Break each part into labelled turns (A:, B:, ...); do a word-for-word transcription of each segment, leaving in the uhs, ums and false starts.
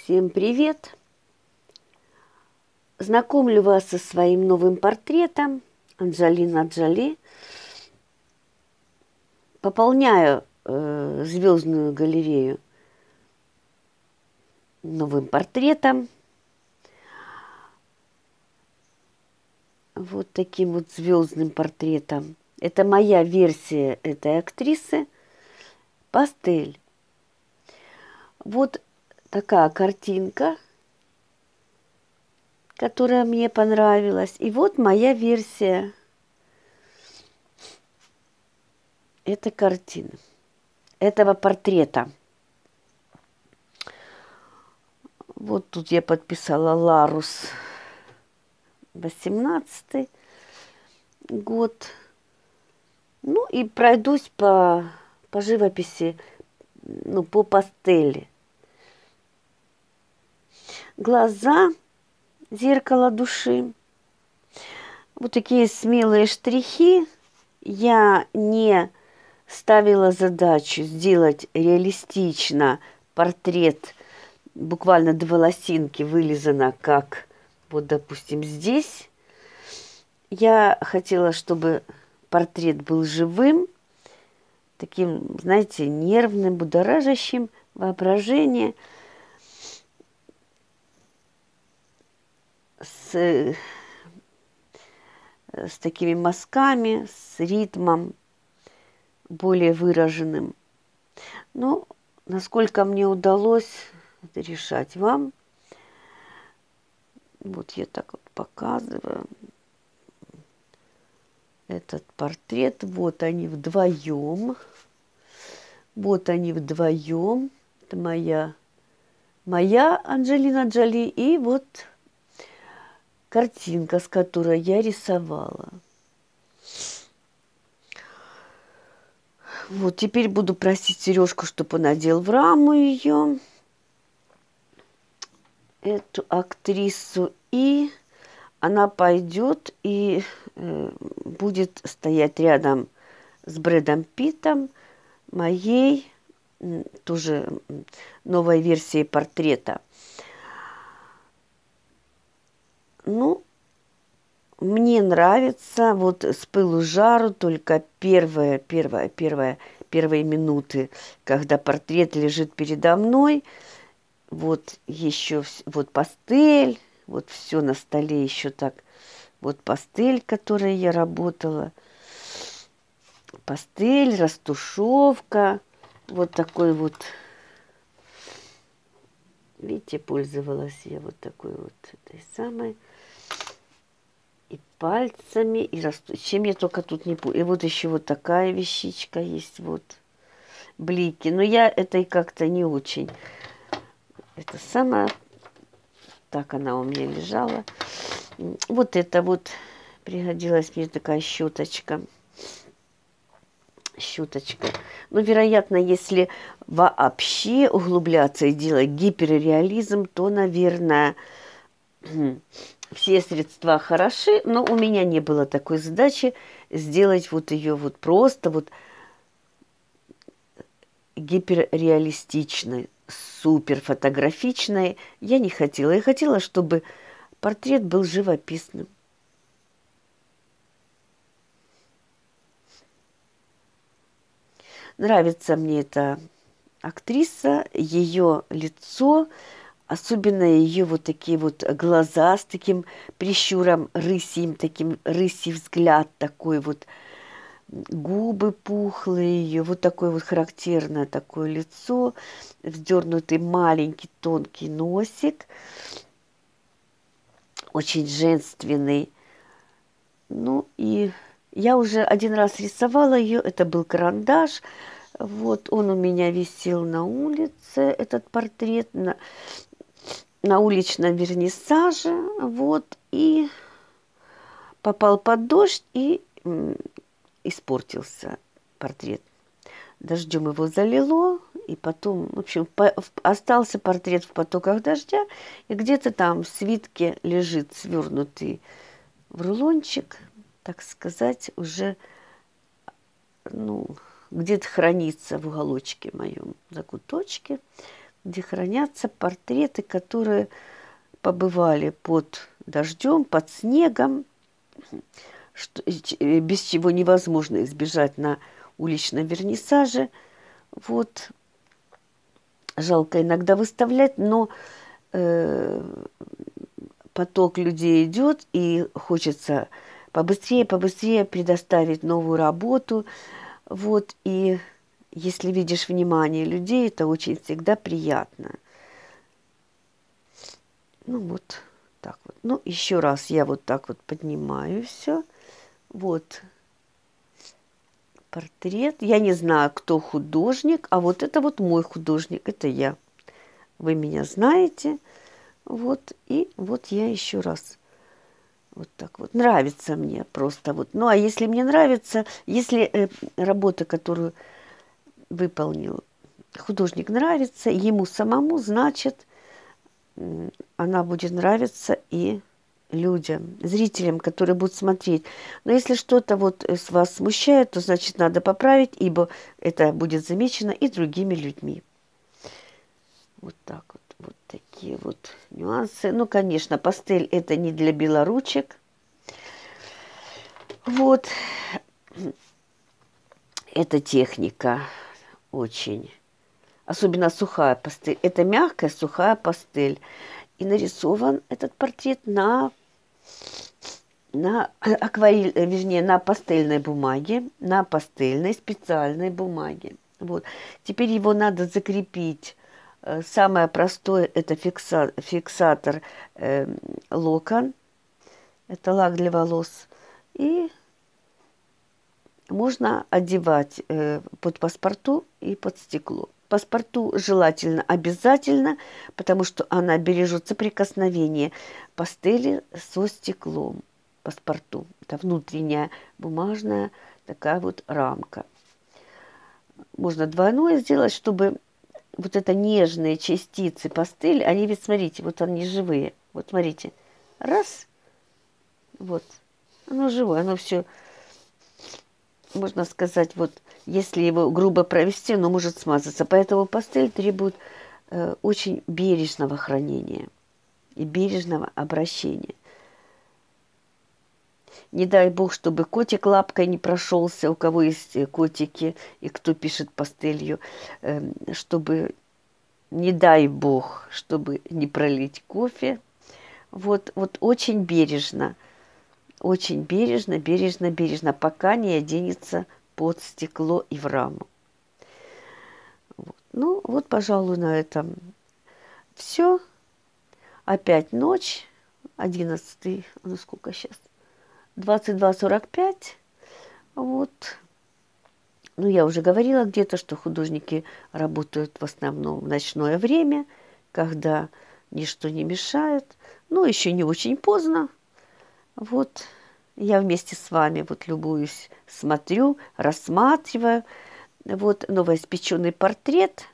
A: Всем привет! Знакомлю вас со своим новым портретом Анджелина Джоли. Пополняю э, звездную галерею новым портретом. Вот таким вот звездным портретом. Это моя версия этой актрисы. Пастель. Вот такая картинка, которая мне понравилась. И вот моя версия этой картины, этого портрета. Вот тут я подписала Ларус, восемнадцатый год. Ну и пройдусь по, по живописи, ну, по пастели. Глаза, зеркало души. Вот такие смелые штрихи. Я не ставила задачу сделать реалистично портрет, буквально до волосинки вылизано, как вот, допустим, здесь. Я хотела, чтобы портрет был живым, таким, знаете, нервным, будоражащим воображение, с, с такими мазками, с ритмом более выраженным. Ну, насколько мне удалось это решать вам. Вот я так вот показываю этот портрет. Вот они вдвоем. Вот они вдвоем. Это моя, моя Анджелина Джоли. И вот картинка, с которой я рисовала. Вот теперь буду просить Сережку, чтобы он одел в раму ее, эту актрису, и она пойдет и э, будет стоять рядом с Брэдом Питтом, моей э, тоже новой версией портрета. Ну, мне нравится вот с пылу жару только первые, первые, первые, первые минуты, когда портрет лежит передо мной. Вот еще вот пастель, вот все на столе еще так. Вот пастель, которой я работала. Пастель, растушевка. Вот такой вот. Видите, пользовалась я вот такой вот этой самой. И пальцами, и расту... чем я только тут не помню. И вот еще вот такая вещичка есть, вот блики. Но я этой как-то не очень. Это самое. Так она у меня лежала. Вот это вот пригодилась мне такая щеточка. Щеточка. Но, вероятно, если вообще углубляться и делать гиперреализм, то, наверное, все средства хороши, но у меня не было такой задачи сделать вот ее вот просто вот гиперреалистичной, супер фотографичной. Я не хотела. Я хотела, чтобы портрет был живописным. Нравится мне эта актриса, ее лицо, особенно ее вот такие вот глаза с таким прищуром рысьим, таким рысий взгляд такой вот, губы пухлые ее, вот такое вот характерное такое лицо, вздернутый маленький тонкий носик, очень женственный. Ну и я уже один раз рисовала ее, это был карандаш. Вот он у меня висел на улице, этот портрет, на, на уличном вернисаже. Вот, и попал под дождь, и м, испортился портрет. Дождем его залило, и потом, в общем, по, в, остался портрет в потоках дождя, и где-то там в свитке лежит свернутый в рулончик, так сказать, уже, ну, где-то хранится в уголочке моем закуточке. где хранятся портреты, которые побывали под дождем, под снегом, что, без чего невозможно избежать на уличном вернисаже. Вот. Жалко иногда выставлять, но э, поток людей идет, и хочется побыстрее, побыстрее предоставить новую работу. Вот. И если видишь внимание людей, это очень всегда приятно. Ну вот так вот. Ну, еще раз я вот так вот поднимаю все. Вот портрет. Я не знаю, кто художник, а вот это вот мой художник, это я. Вы меня знаете. Вот, и вот я еще раз. Вот так вот. Нравится мне просто вот. Ну, а если мне нравится, если э, работа, которую выполнил художник, нравится ему самому, значит, э, она будет нравиться и людям, зрителям, которые будут смотреть. Но если что-то вот с вас смущает, то значит надо поправить, ибо это будет замечено и другими людьми. Вот так вот. Вот такие вот нюансы. Ну, конечно, пастель это не для белоручек. Вот. Эта техника очень. Особенно сухая пастель. Это мягкая сухая пастель. И нарисован этот портрет на, на акварель, вернее, на пастельной бумаге. На пастельной специальной бумаге. Вот. Теперь его надо закрепить. Самое простое – это фикса, фиксатор э, локон. Это лак для волос. И можно одевать э, под паспорту и под стекло. Паспорту желательно обязательно, потому что она бережет соприкосновение пастели со стеклом. Паспорту. Это внутренняя бумажная такая вот рамка. Можно двойное сделать, чтобы вот это нежные частицы пастели, они ведь, смотрите, вот они живые. Вот смотрите, раз, вот, оно живое, оно все, можно сказать, вот, если его грубо провести, оно может смазаться. Поэтому пастель требует э, очень бережного хранения и бережного обращения. Не дай бог, чтобы котик лапкой не прошелся, у кого есть котики, и кто пишет пастелью, э, чтобы... Не дай бог, чтобы не пролить кофе. Вот, вот очень бережно, очень бережно, бережно, бережно, пока не оденется под стекло и в раму. Вот. Ну, вот, пожалуй, на этом все. Опять ночь, одиннадцатый, ну сколько сейчас? двадцать два сорок пять. Вот. Ну, я уже говорила где-то, что художники работают в основном в ночное время, когда ничто не мешает. Но еще не очень поздно. Вот я вместе с вами вот любуюсь, смотрю, рассматриваю. Вот новоиспеченный портрет.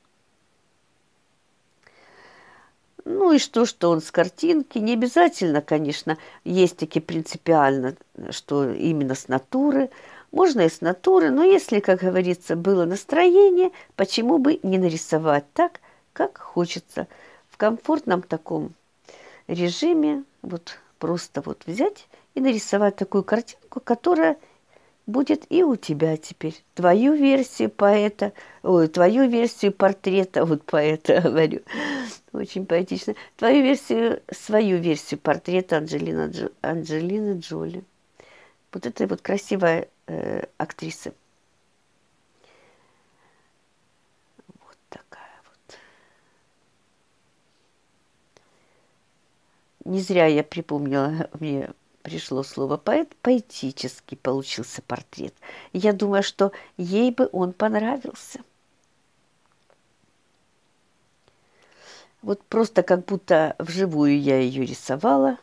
A: Ну и что, что он с картинки. Не обязательно, конечно, есть таки принципиально, что именно с натуры. Можно и с натуры, но если, как говорится, было настроение, почему бы не нарисовать так, как хочется. В комфортном таком режиме вот просто вот взять и нарисовать такую картинку, которая будет и у тебя теперь. Твою версию поэта, ой, твою версию портрета, вот поэта говорю, очень поэтично. Твою версию, свою версию портрета Анджелины, Джо, Анджелины Джоли. Вот этой вот красивая э, актрисы. Вот такая вот. Не зря я припомнила, мне пришло слово поэт, поэтический получился портрет. Я думаю, что ей бы он понравился. Вот просто как будто вживую я ее рисовала.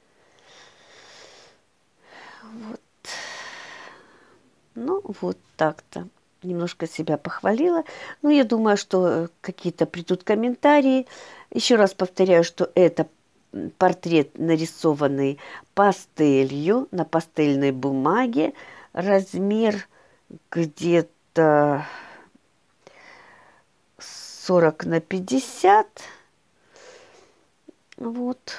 A: Вот. Ну, вот так-то. Немножко себя похвалила. Но я думаю, что какие-то придут комментарии. Еще раз повторяю, что это портрет, нарисованный пастелью на пастельной бумаге. Размер где-то сорок на пятьдесят. Вот.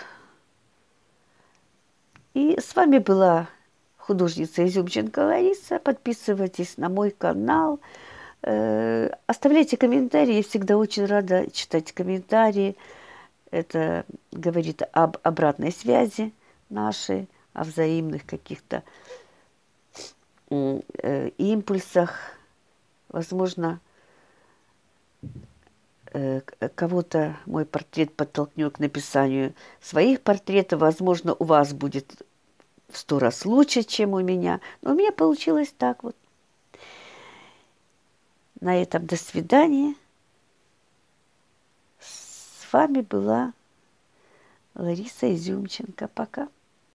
A: И с вами была художница Изюмченко Лариса. Подписывайтесь на мой канал. Э, оставляйте комментарии. Я всегда очень рада читать комментарии. Это говорит об обратной связи нашей, о взаимных каких-то э, импульсах. Возможно, э, кого-то мой портрет подтолкнет к написанию своих портретов. Возможно, у вас будет в сто раз лучше, чем у меня. Но у меня получилось так вот. На этом до свидания. С вами была Лариса Изюмченко. Пока.